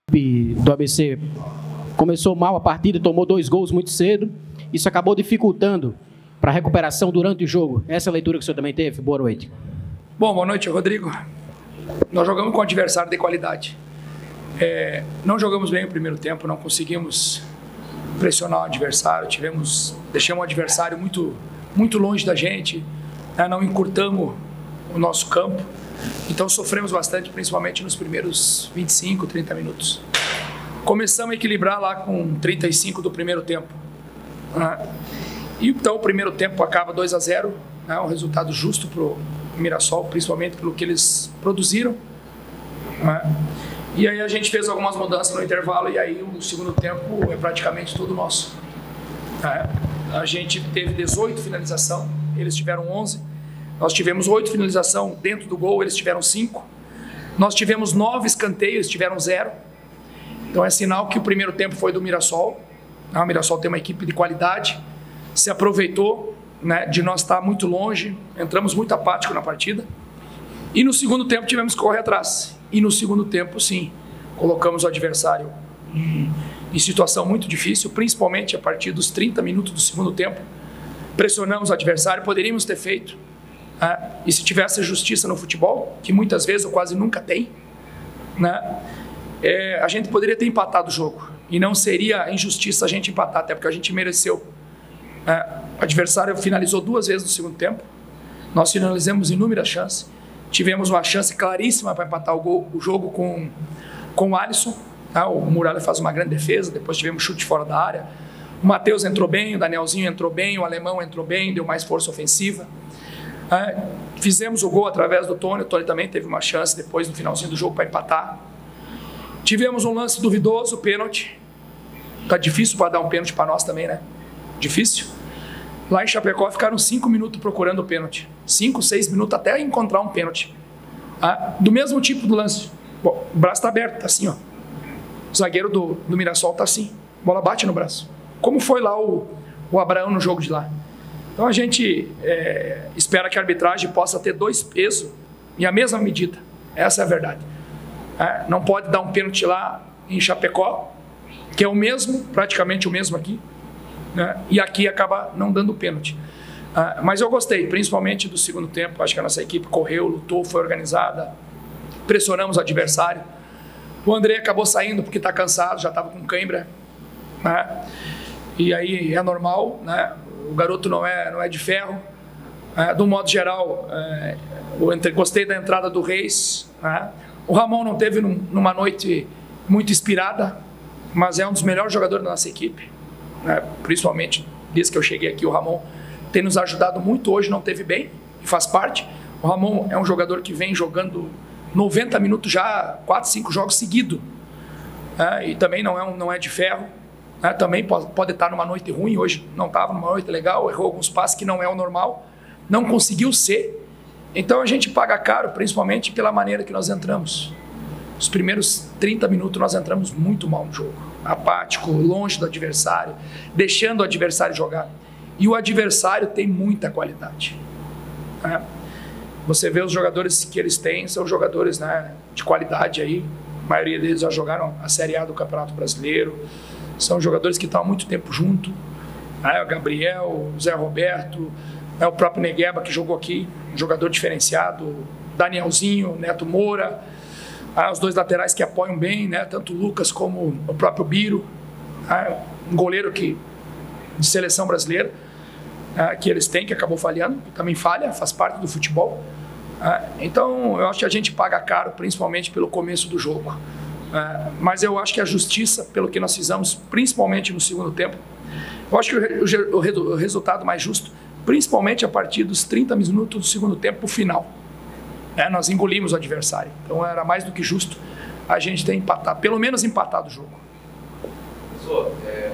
do ABC começou mal a partida, tomou 2 gols muito cedo. Isso acabou dificultando para a recuperação durante o jogo. Essa é a leitura que o senhor também teve? Boa noite. Bom, boa noite, Rodrigo. Nós jogamos com um adversário de qualidade. Não jogamos bem o primeiro tempo, não conseguimos pressionar o adversário, deixamos o adversário muito longe da gente, né? Não encurtamos o nosso campo. Então sofremos bastante, principalmente nos primeiros 25, 30 minutos. Começamos a equilibrar lá com 35 do primeiro tempo. E então o primeiro tempo acaba 2-0, né? Um resultado justo para o Mirassol, principalmente pelo que eles produziram. E aí a gente fez algumas mudanças no intervalo e aí o segundo tempo é praticamente todo nosso. A gente teve 18 finalização, eles tiveram 11. Nós tivemos 8 finalização dentro do gol, eles tiveram 5. Nós tivemos 9 escanteios, eles tiveram 0. Então é sinal que o primeiro tempo foi do Mirassol. O Mirassol tem uma equipe de qualidade, se aproveitou, né, de nós estar muito longe, entramos muito apático na partida. E no segundo tempo tivemos que correr atrás. E no segundo tempo, sim, colocamos o adversário em situação muito difícil, principalmente a partir dos 30 minutos do segundo tempo. Pressionamos o adversário, poderíamos ter feito. E se tivesse justiça no futebol, que muitas vezes ou quase nunca tem, né, a gente poderia ter empatado o jogo. E não seria injustiça a gente empatar, até porque a gente mereceu. O adversário finalizou 2 vezes no segundo tempo. Nós finalizamos inúmeras chances. Tivemos uma chance claríssima para empatar o jogo com o Alisson. O Muralha faz uma grande defesa, depois tivemos chute fora da área. O Matheus entrou bem, o Danielzinho entrou bem, o Alemão entrou bem, deu mais força ofensiva. Fizemos o gol através do Tony, o Tony também teve uma chance depois no finalzinho do jogo para empatar. Tivemos um lance duvidoso, pênalti. Tá difícil para dar um pênalti para nós também, né? Difícil. Lá em Chapecó ficaram 5 minutos procurando o pênalti. 5, 6 minutos até encontrar um pênalti. Do mesmo tipo do lance. Bom, o braço está aberto, tá assim, ó. O zagueiro do Mirassol tá assim. A bola bate no braço. Como foi lá o Abraão no jogo de lá. Então a gente espera que a arbitragem possa ter 2 pesos e a mesma medida. Essa é a verdade. Não pode dar um pênalti lá em Chapecó, que é o mesmo, praticamente o mesmo aqui, né? E aqui acaba não dando pênalti. Mas eu gostei, principalmente do segundo tempo. Acho que a nossa equipe correu, lutou, foi organizada, pressionamos o adversário. O André acabou saindo porque está cansado, já estava com cãibra, né? E aí é normal, né? O garoto não é de ferro. Do modo geral, gostei da entrada do Reis, né? O Ramon não teve numa noite muito inspirada, mas é um dos melhores jogadores da nossa equipe, né? Principalmente desde que eu cheguei aqui. O Ramon tem nos ajudado muito. Hoje não teve bem e faz parte. O Ramon é um jogador que vem jogando 90 minutos já, 4, 5 jogos seguidos, e também não é de ferro, né? Também pode estar numa noite ruim. Hoje não estava numa noite legal, errou alguns passes que não é o normal, não conseguiu ser. Então a gente paga caro, principalmente pela maneira que nós entramos. Os primeiros 30 minutos nós entramos muito mal no jogo, apático, longe do adversário, deixando o adversário jogar. E o adversário tem muita qualidade, né? Você vê os jogadores que eles têm, são jogadores, né, de qualidade aí. A maioria deles já jogaram a Série A do Campeonato Brasileiro. São jogadores que estão há muito tempo junto, né? O Gabriel, o Zé Roberto, o próprio Negueba, que jogou aqui, um jogador diferenciado, Danielzinho, Neto Moura, os 2 laterais que apoiam bem, né? Tanto o Lucas como o próprio Biro, um goleiro de seleção brasileira, que eles têm, que acabou falhando, que também falha, faz parte do futebol. Então eu acho que a gente paga caro, principalmente pelo começo do jogo, mas eu acho que a justiça, pelo que nós fizemos, principalmente no segundo tempo, eu acho que o resultado mais justo, principalmente a partir dos 30 minutos do segundo tempo, o final. Nós engolimos o adversário. Então era mais do que justo a gente ter empatado, pelo menos empatado o jogo. Professor,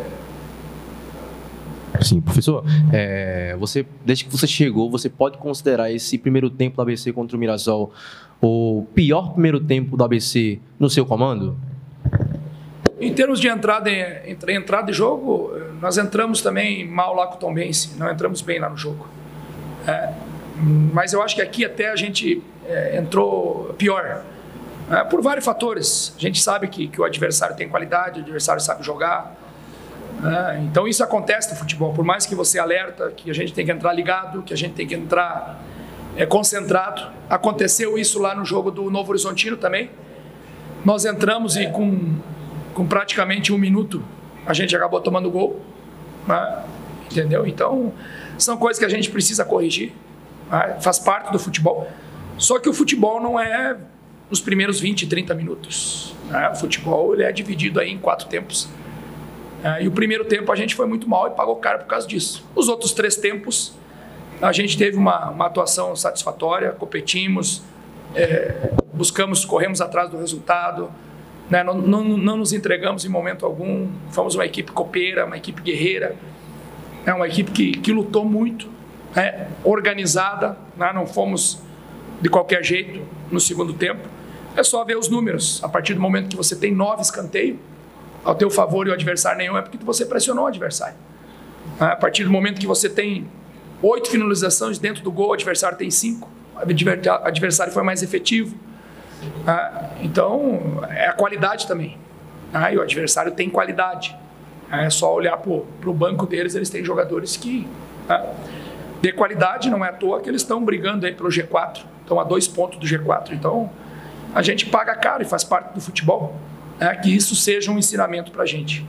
Sim, professor, desde que você chegou, você pode considerar esse primeiro tempo do ABC contra o Mirassol o pior primeiro tempo do ABC no seu comando? Em termos de entrada de jogo, nós entramos também mal lá com o Tombense, não entramos bem lá no jogo. Mas eu acho que aqui até a gente entrou pior. Por vários fatores. A gente sabe que o adversário tem qualidade, o adversário sabe jogar. Então isso acontece no futebol. Por mais que você alerta que a gente tem que entrar ligado, que a gente tem que entrar concentrado. Aconteceu isso lá no jogo do Novo Horizontino também. Nós entramos e com praticamente 1 minuto a gente acabou tomando gol. Entendeu? Então são coisas que a gente precisa corrigir. Faz parte do futebol. Só que o futebol não é nos primeiros 20, 30 minutos. O futebol ele é dividido aí em 4 tempos. E o primeiro tempo a gente foi muito mal e pagou caro por causa disso. Os outros 3 tempos, a gente teve uma atuação satisfatória, competimos, corremos atrás do resultado, não nos entregamos em momento algum, fomos uma equipe copeira, uma equipe guerreira, uma equipe que lutou muito, organizada, não fomos de qualquer jeito no segundo tempo. É só ver os números. A partir do momento que você tem 9 escanteios ao teu favor e o adversário nenhum, é porque você pressionou o adversário. A partir do momento que você tem 8 finalizações dentro do gol, o adversário tem 5, o adversário foi mais efetivo. Então, é a qualidade também. E o adversário tem qualidade. É só olhar para o banco deles, eles têm jogadores que... de qualidade, não é à toa que eles estão brigando aí pelo G4, estão a 2 pontos do G4. Então, a gente paga caro e faz parte do futebol, que isso seja um ensinamento para a gente.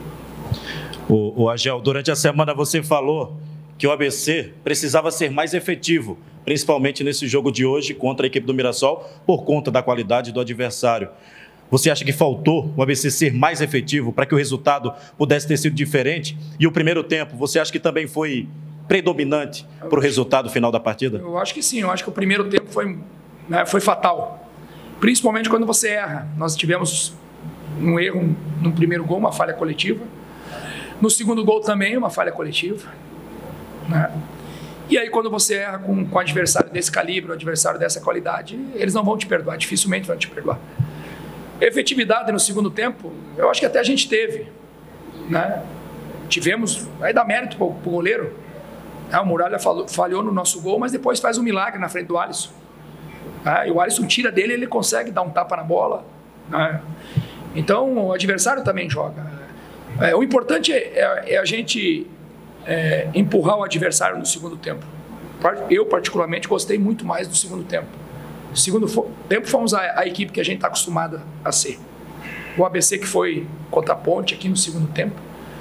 O Agel, durante a semana você falou que o ABC precisava ser mais efetivo, principalmente nesse jogo de hoje contra a equipe do Mirassol, por conta da qualidade do adversário. Você acha que faltou o ABC ser mais efetivo para que o resultado pudesse ter sido diferente? E o primeiro tempo, você acha que também foi predominante para o resultado final da partida? Eu acho que sim, eu acho que o primeiro tempo foi fatal. Principalmente quando você erra. Nós tivemos um erro no primeiro gol, uma falha coletiva. No segundo gol também, uma falha coletiva. E aí quando você erra com um adversário desse calibre, um adversário dessa qualidade, eles não vão te perdoar, dificilmente vão te perdoar. Efetividade no segundo tempo, eu acho que até a gente teve. Tivemos, aí dá mérito para o goleiro. O Muralha falhou no nosso gol, mas depois faz um milagre na frente do Alisson. E o Alisson tira dele, ele consegue dar um tapa na bola. Então o adversário também joga. O importante é a gente empurrar o adversário no segundo tempo. Eu particularmente gostei muito mais do segundo tempo. No segundo tempo fomos a equipe que a gente está acostumada a ser. O ABC que foi contra a Ponte aqui no segundo tempo.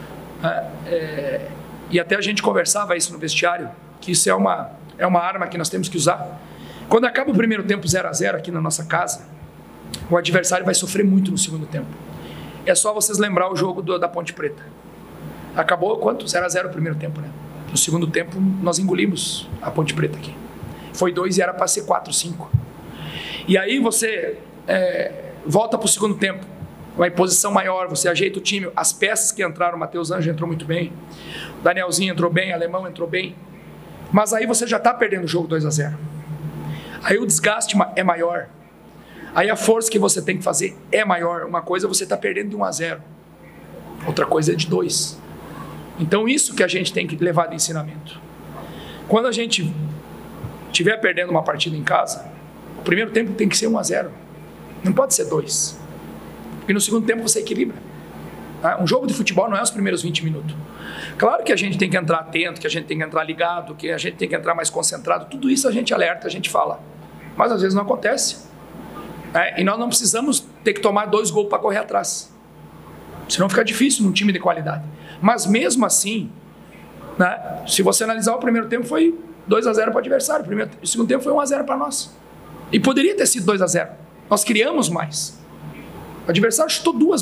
E até a gente conversava isso no vestiário, que isso é uma arma que nós temos que usar. Quando acaba o primeiro tempo 0-0 aqui na nossa casa, o adversário vai sofrer muito no segundo tempo. É só vocês lembrar o jogo da Ponte Preta. Acabou quanto? 0-0 o primeiro tempo, né? No segundo tempo nós engolimos a Ponte Preta aqui. Foi 2 e era para ser 4, 5. E aí você volta para o segundo tempo, uma imposição maior, você ajeita o time, as peças que entraram, o Matheus Anjo entrou muito bem, o Danielzinho entrou bem, o Alemão entrou bem, mas aí você já está perdendo o jogo 2-0. Aí o desgaste é maior, aí a força que você tem que fazer é maior. Uma coisa você está perdendo de 1-0, outra coisa é de 2. Então isso que a gente tem que levar de ensinamento. Quando a gente estiver perdendo uma partida em casa, o primeiro tempo tem que ser 1-0, não pode ser 2, porque no segundo tempo você equilibra. Um jogo de futebol não é os primeiros 20 minutos. Claro que a gente tem que entrar atento, que a gente tem que entrar ligado, que a gente tem que entrar mais concentrado, tudo isso a gente alerta, a gente fala, mas às vezes não acontece. E nós não precisamos ter que tomar 2 gols para correr atrás, senão fica difícil num time de qualidade. Mas mesmo assim, se você analisar, o primeiro tempo foi 2-0 para o adversário, o segundo tempo foi 1-0 para nós, e poderia ter sido 2-0, nós criamos mais. O adversário chutou 2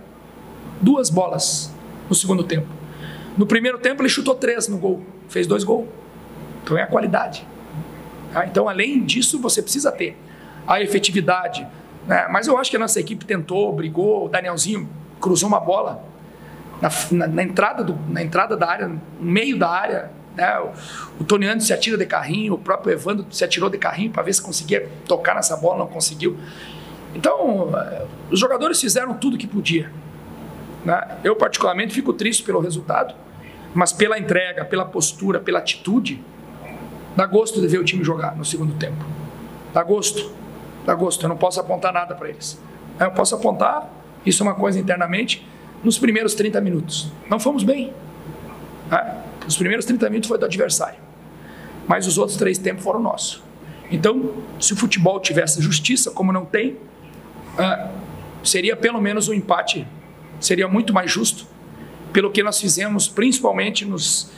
bolas no segundo tempo. No primeiro tempo ele chutou 3 no gol, fez 2 gols. Então é a qualidade. Então além disso você precisa ter a efetividade. Mas eu acho que a nossa equipe tentou, brigou, o Danielzinho cruzou uma bola na entrada da área, no meio da área. O Tony Anderson se atira de carrinho, o próprio Evandro se atirou de carrinho para ver se conseguia tocar nessa bola, não conseguiu. Então os jogadores fizeram tudo que podia. Eu particularmente fico triste pelo resultado, mas pela entrega, pela postura, pela atitude, dá gosto de ver o time jogar no segundo tempo. Dá gosto. agosto. Eu não posso apontar nada para eles. Eu posso apontar, isso é uma coisa internamente, nos primeiros 30 minutos. Não fomos bem. Os primeiros 30 minutos foi do adversário. Mas os outros 3 tempos foram nossos. Então, se o futebol tivesse justiça, como não tem, seria pelo menos um empate, seria muito mais justo, pelo que nós fizemos, principalmente nos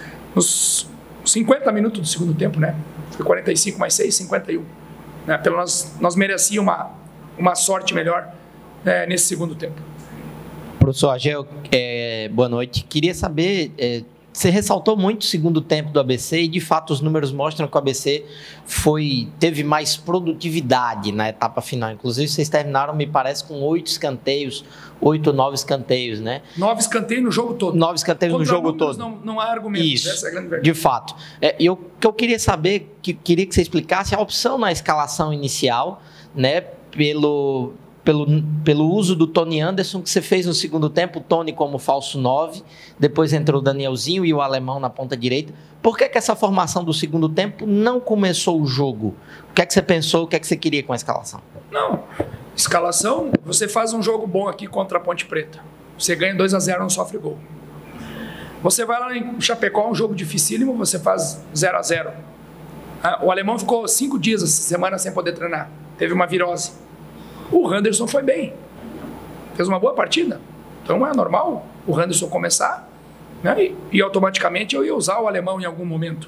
50 minutos do segundo tempo, né? Foi 45 mais 6, 51. Né? Pelo nós merecíamos uma sorte melhor nesse segundo tempo. Professor Agel, boa noite. Queria saber, você ressaltou muito o segundo tempo do ABC e, de fato, os números mostram que o ABC teve mais produtividade na etapa final. Inclusive, vocês terminaram, me parece, com 8 escanteios, 8 ou 9 escanteios, né? 9 escanteios no jogo todo. 9 escanteios no jogo todo. Não há argumento. Isso, essa é a grande verdade. De fato. O que eu queria saber, queria que você explicasse a opção na escalação inicial, né, pelo uso do Tony Anderson, que você fez no segundo tempo, o Tony como falso 9, depois entrou o Danielzinho e o alemão na ponta direita. Por que essa formação do segundo tempo não começou o jogo? O que é que você pensou, o que é que você queria com a escalação? Não, escalação, você faz um jogo bom aqui contra a Ponte Preta. Você ganha 2-0, não sofre gol. Você vai lá em Chapecó, um jogo dificílimo, você faz 0-0. O alemão ficou 5 dias essa semana sem poder treinar. Teve uma virose. O Henderson foi bem. Fez uma boa partida. Então é normal o Henderson começar, né? E automaticamente eu ia usar o alemão em algum momento.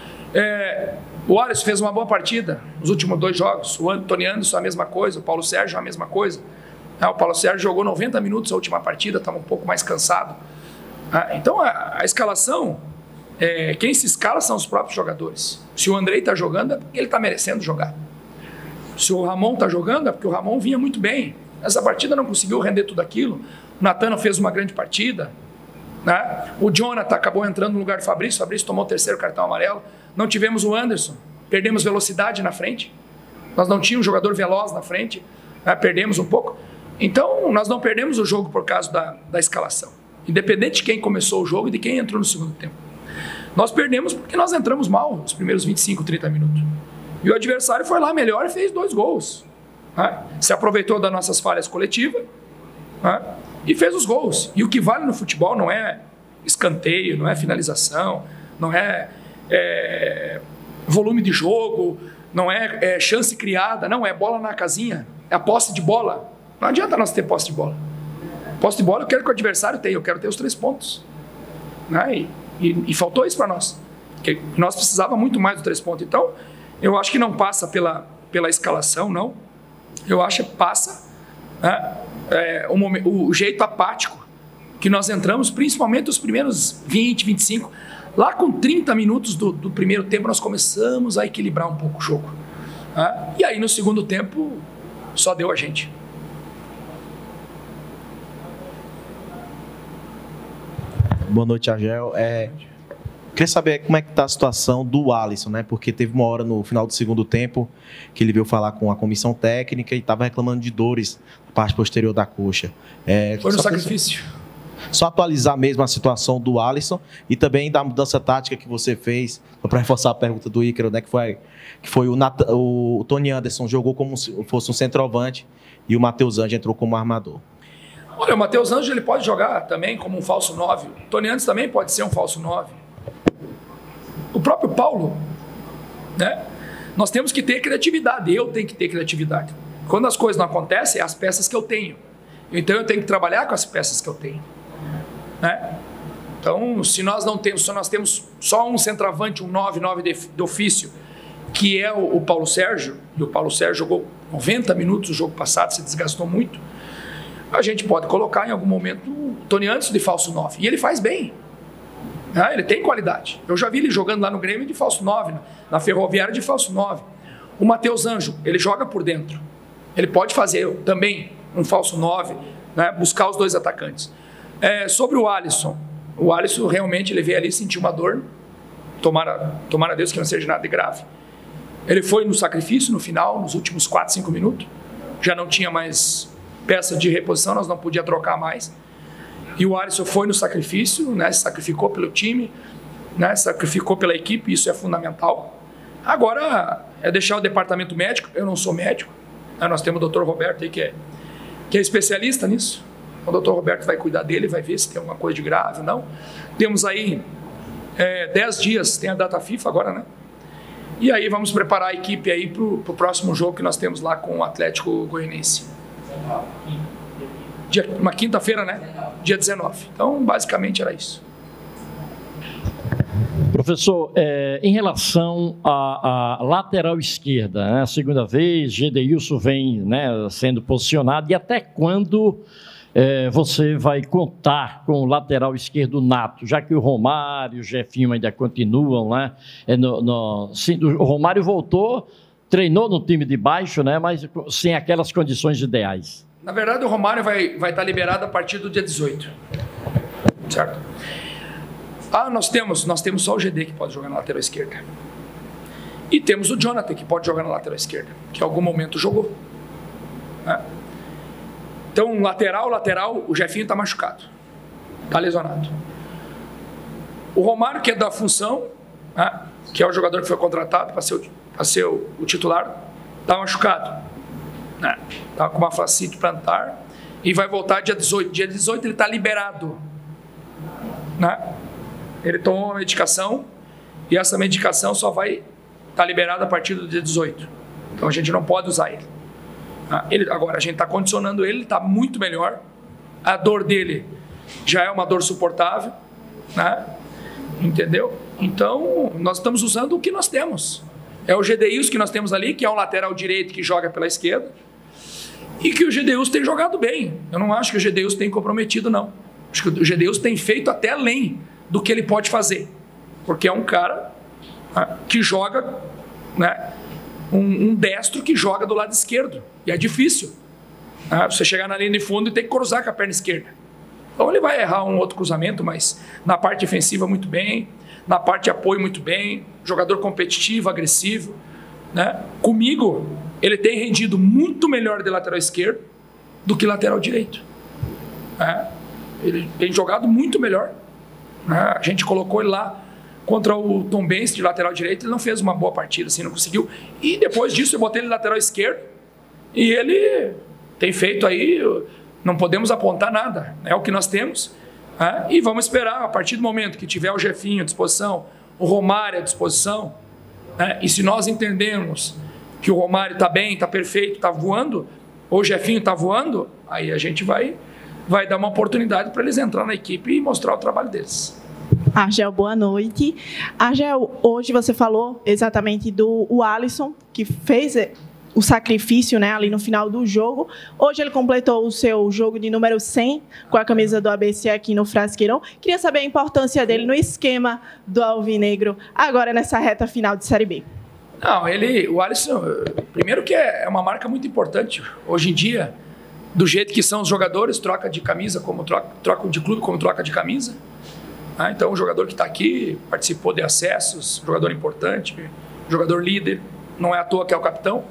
O Alisson fez uma boa partida nos últimos 2 jogos. O Tony Anderson a mesma coisa. O Paulo Sérgio a mesma coisa. O Paulo Sérgio jogou 90 minutos a última partida, estava um pouco mais cansado. Então a escalação, quem se escala são os próprios jogadores. Se o Andrei está jogando, é porque ele está merecendo jogar. Se o Ramon está jogando, é porque o Ramon vinha muito bem. Essa partida não conseguiu render tudo aquilo. O Natano fez uma grande partida, né? O Jonathan acabou entrando no lugar do Fabrício. O Fabrício tomou o 3º cartão amarelo. Não tivemos o Anderson. Perdemos velocidade na frente. Nós não tínhamos um jogador veloz na frente. Né? Perdemos um pouco. Então, nós não perdemos o jogo por causa da escalação. Independente de quem começou o jogo e de quem entrou no segundo tempo. Nós perdemos porque nós entramos mal os primeiros 25, 30 minutos. E o adversário foi lá melhor e fez 2 gols. Né? Se aproveitou das nossas falhas coletivas, né? E fez os gols. E o que vale no futebol não é escanteio, não é finalização, não é volume de jogo, não é chance criada, não, é bola na casinha, é a posse de bola. Não adianta nós ter posse de bola. Posse de bola eu quero que o adversário tenha, eu quero ter os 3 pontos. Né? E faltou isso para nós. Porque nós precisávamos muito mais dos 3 pontos. Então, eu acho que não passa pela escalação, não. Eu acho que passa, né, o jeito apático que nós entramos, principalmente os primeiros 20, 25. Lá com 30 minutos do primeiro tempo, nós começamos a equilibrar um pouco o jogo. Né? E aí, no segundo tempo, só deu a gente. Boa noite, Agel. Queria saber como é que está a situação do Alisson, né? Porque teve uma hora no final do segundo tempo que ele veio falar com a comissão técnica e estava reclamando de dores na parte posterior da coxa. Foi no sacrifício. Só atualizar mesmo a situação do Alisson e também da mudança tática que você fez, para reforçar a pergunta do Ícaro, né? Que foi o Tony Anderson jogou como se fosse um centroavante e o Matheus Anjo entrou como armador. Olha, o Matheus Anjo ele pode jogar também como um falso 9. O Tony Anderson também pode ser um falso 9. O próprio Paulo, né? Nós temos que ter criatividade, eu tenho que ter criatividade. Quando as coisas não acontecem, é as peças que eu tenho. Então eu tenho que trabalhar com as peças que eu tenho. Né? Então, se nós temos só um centroavante, um 9 de ofício, que é o Paulo Sérgio, e o Paulo Sérgio jogou 90 minutos no jogo passado, se desgastou muito, a gente pode colocar em algum momento o Tony Anderson de falso 9. E ele faz bem. Ele tem qualidade. Eu já vi ele jogando lá no Grêmio de falso 9, na Ferroviária de falso 9. O Matheus Anjo, ele joga por dentro. Ele pode fazer também um falso 9, né, buscar os 2 atacantes. Sobre o Alisson realmente ele veio ali e sentiu uma dor. Tomara a Deus que não seja nada de grave. Ele foi no sacrifício no final, nos últimos 4, 5 minutos. Já não tinha mais peça de reposição, nós não podíamos trocar mais. E o Alisson foi no sacrifício, né, se sacrificou pelo time, né, sacrificou pela equipe, isso é fundamental. Agora é deixar o departamento médico, eu não sou médico, Nós temos o Dr. Roberto aí que é especialista nisso. O Dr. Roberto vai cuidar dele, vai ver se tem alguma coisa de grave ou não. Temos aí 10 dias, tem a data FIFA agora, né? E aí vamos preparar a equipe aí para o próximo jogo que nós temos lá com o Atlético Goianiense. Uma quinta-feira, né? Dia 19. Então, basicamente era isso. Professor, em relação à lateral esquerda, né, a segunda vez, Gedeilson vem, né, sendo posicionado, e até quando você vai contar com o lateral esquerdo nato, já que o Romário e o Jefinho ainda continuam, né? O Romário voltou, treinou no time de baixo, né, mas sem aquelas condições ideais. Na verdade, o Romário vai estar liberado a partir do dia 18, certo? Nós temos só o GD que pode jogar na lateral esquerda. E temos o Jonathan que pode jogar na lateral esquerda, que em algum momento jogou, né? Então, lateral, o Jefinho está machucado, está lesionado. O Romário, que é da função, né, que é o jogador que foi contratado para ser o titular, está machucado. Está com uma fascite plantar e vai voltar dia 18. Dia 18 ele está liberado, né? Ele tomou uma medicação e essa medicação só vai estar liberada a partir do dia 18. Então a gente não pode usar ele. Agora a gente está condicionando ele está muito melhor. A dor dele já é uma dor suportável, né? Entendeu? Então nós estamos usando o que nós temos. É o Gedeilson que nós temos ali, que é um lateral direito que joga pela esquerda, e que o Gedeilson tem jogado bem. Eu não acho que o Gedeilson tem comprometido, não. Acho que o Gedeilson tem feito até além do que ele pode fazer, porque é um cara que joga, né, um destro que joga do lado esquerdo, e é difícil você chegar na linha de fundo e ter que cruzar com a perna esquerda. Então ele vai errar um outro cruzamento, mas na parte defensiva muito bem, na parte de apoio muito bem, jogador competitivo, agressivo, né? Comigo ele tem rendido muito melhor de lateral esquerdo do que lateral direito, ele tem jogado muito melhor. A gente colocou ele lá contra o Tombense de lateral direito, ele não fez uma boa partida, assim, não conseguiu. E depois disso eu botei ele lateral esquerdo e ele tem feito aí, não podemos apontar nada, é o que nós temos. E vamos esperar, a partir do momento que tiver o Jefinho à disposição, o Romário à disposição, e se nós entendermos que o Romário está bem, está perfeito, está voando, ou o Jefinho está voando, aí a gente vai dar uma oportunidade para eles entrar na equipe e mostrar o trabalho deles. Argel, boa noite. Argel, hoje você falou exatamente do Alisson, que fez o sacrifício, né, ali no final do jogo. Hoje ele completou o seu jogo de número 100 com a camisa do ABC aqui no Frasqueirão. Queria saber a importância dele no esquema do Alvinegro, agora nessa reta final de Série B. Não, o Alisson, primeiro que é uma marca muito importante. Hoje em dia, do jeito que são os jogadores, troca de camisa, como troca de clube, como troca de camisa. Então, o jogador que está aqui participou de acessos, jogador importante, jogador líder, não é à toa que é o capitão.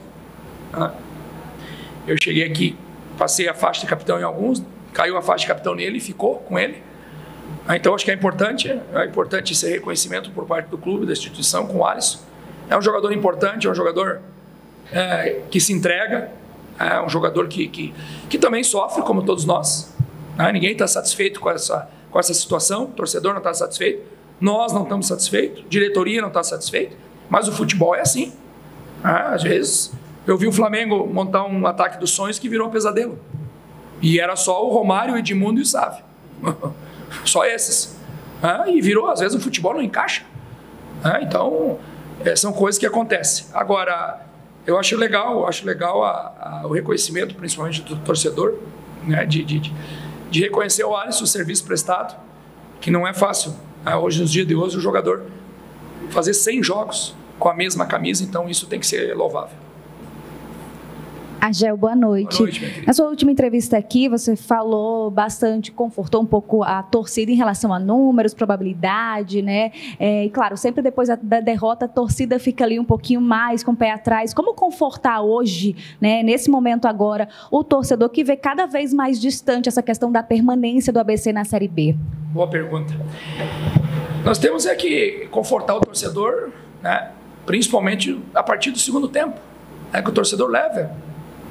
Eu cheguei aqui, passei a faixa de capitão em alguns, caiu a faixa de capitão nele e ficou com ele. Então, acho que é importante esse reconhecimento por parte do clube, da instituição, com o Alisson. É um jogador importante, é um jogador que se entrega, é um jogador que também sofre, como todos nós. Ninguém está satisfeito com essa situação, o torcedor não está satisfeito, nós não estamos satisfeitos, diretoria não está satisfeita, mas o futebol é assim. Às vezes, eu vi o Flamengo montar um ataque dos sonhos que virou um pesadelo. E era só o Romário, o Edmundo e o Sávio. Só esses. E virou, às vezes o futebol não encaixa. Então, são coisas que acontecem. Agora, eu acho legal o reconhecimento, principalmente do torcedor, né, de reconhecer o Alisson, o serviço prestado, que não é fácil. Hoje, nos dias de hoje, o jogador fazer 100 jogos com a mesma camisa, então isso tem que ser louvável. Argel, boa noite. Boa noite, minha querida. Na sua última entrevista aqui, você falou bastante, confortou um pouco a torcida em relação a números, probabilidade, né? E claro, sempre depois da derrota, a torcida fica ali um pouquinho mais com o pé atrás. Como confortar hoje, né, nesse momento agora, o torcedor que vê cada vez mais distante essa questão da permanência do ABC na Série B? Boa pergunta. Nós temos que confortar o torcedor, né, principalmente a partir do segundo tempo, que o torcedor leva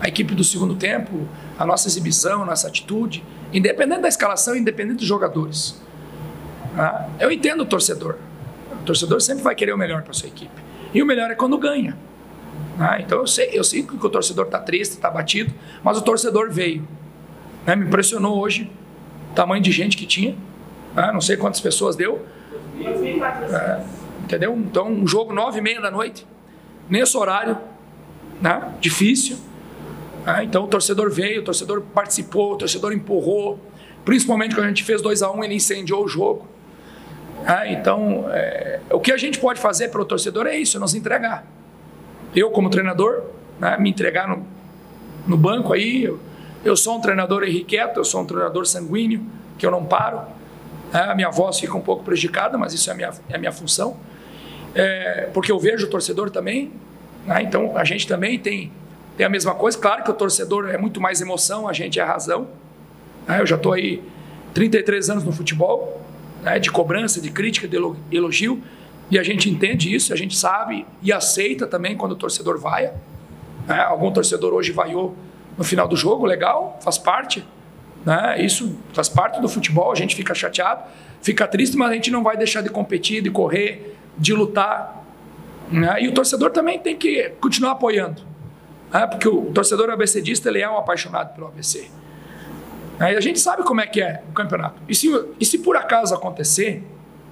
a equipe do segundo tempo, a nossa exibição, a nossa atitude, independente da escalação, independente dos jogadores. Eu entendo o torcedor. O torcedor sempre vai querer o melhor para a sua equipe. E o melhor é quando ganha. Então eu sei que o torcedor está triste, está abatido, mas o torcedor veio. Me impressionou hoje o tamanho de gente que tinha. Não sei quantas pessoas deu. Entendeu? Então, um jogo 9h30 da noite, nesse horário, difícil. Então, o torcedor veio, o torcedor participou, o torcedor empurrou. Principalmente quando a gente fez 2-1, ele incendiou o jogo. Então, o que a gente pode fazer para o torcedor é isso, é nos entregar. Eu, como treinador, me entregar no banco aí. Eu sou um treinador irrequieto, eu sou um treinador sanguíneo, que eu não paro. A minha voz fica um pouco prejudicada, mas isso é a minha função. Porque eu vejo o torcedor também. Então, a gente também tem a mesma coisa. Claro que o torcedor é muito mais emoção, a gente é razão. Eu já estou aí 33 anos no futebol, de cobrança, de crítica, de elogio, e a gente entende isso, a gente sabe e aceita também quando o torcedor vaia. Algum torcedor hoje vaiou no final do jogo, legal, faz parte. Isso faz parte do futebol, a gente fica chateado, fica triste, mas a gente não vai deixar de competir, de correr, de lutar. E o torcedor também tem que continuar apoiando, porque o torcedor ABCdista, ele é um apaixonado pelo ABC. E a gente sabe como é que é o campeonato. E se por acaso acontecer,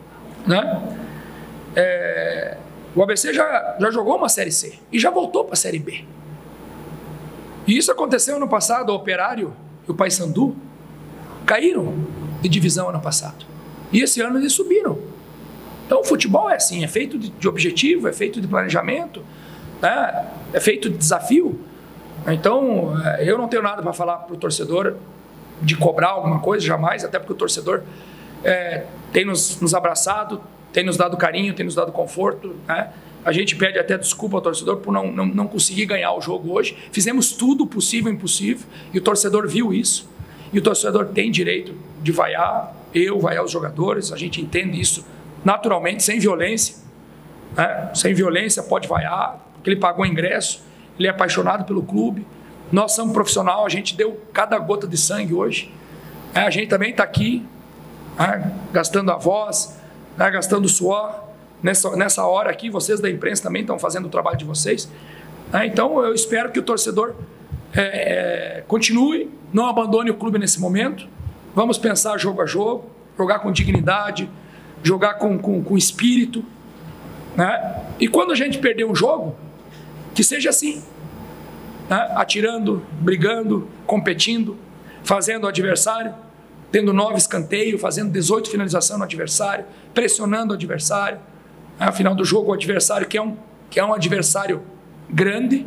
o ABC já jogou uma Série C e já voltou para a Série B. E isso aconteceu ano passado, o Operário e o Paysandu caíram de divisão ano passado. E esse ano eles subiram. Então o futebol é assim, é feito de objetivo, é feito de planejamento, é feito de desafio. Então eu não tenho nada para falar para o torcedor de cobrar alguma coisa, jamais, até porque o torcedor tem nos abraçado, tem nos dado carinho, tem nos dado conforto. A gente pede até desculpa ao torcedor por não conseguir ganhar o jogo hoje. Fizemos tudo possível e impossível, e o torcedor viu isso. E o torcedor tem direito de vaiar, vaiar os jogadores, a gente entende isso naturalmente, sem violência. Sem violência, pode vaiar, porque ele pagou ingresso, ele é apaixonado pelo clube. Nós somos profissional, a gente deu cada gota de sangue hoje. A gente também está aqui, gastando a voz, gastando suor. Nessa hora aqui, vocês da imprensa também estão fazendo o trabalho de vocês. Então, eu espero que o torcedor continue, não abandone o clube nesse momento. Vamos pensar jogo a jogo, jogar com dignidade, jogar com espírito. E quando a gente perder um jogo, que seja assim. Atirando, brigando, competindo, fazendo o adversário, tendo 9 escanteios, fazendo 18 finalizações no adversário, pressionando o adversário. No final do jogo, o adversário que é um adversário grande,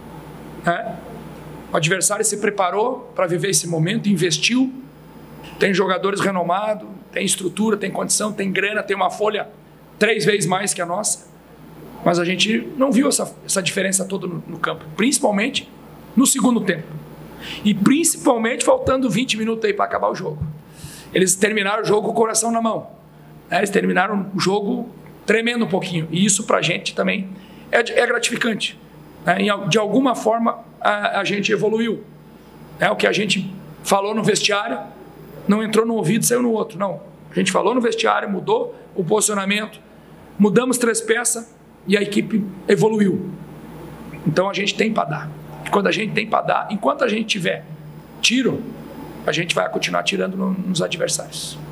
o adversário se preparou para viver esse momento, investiu, tem jogadores renomados, tem estrutura, tem condição, tem grana, tem uma folha 3 vezes mais que a nossa. Mas a gente não viu essa diferença toda no campo, principalmente no segundo tempo. E principalmente faltando 20 minutos aí para acabar o jogo. Eles terminaram o jogo com o coração na mão. Eles terminaram o jogo tremendo um pouquinho. E isso para a gente também é gratificante. De alguma forma a gente evoluiu. O que a gente falou no vestiário não entrou no ouvido e saiu no outro. Não. A gente falou no vestiário, mudou o posicionamento, mudamos 3 peças, e a equipe evoluiu. Então a gente tem para dar. E quando a gente tem para dar, enquanto a gente tiver tiro, a gente vai continuar tirando nos adversários.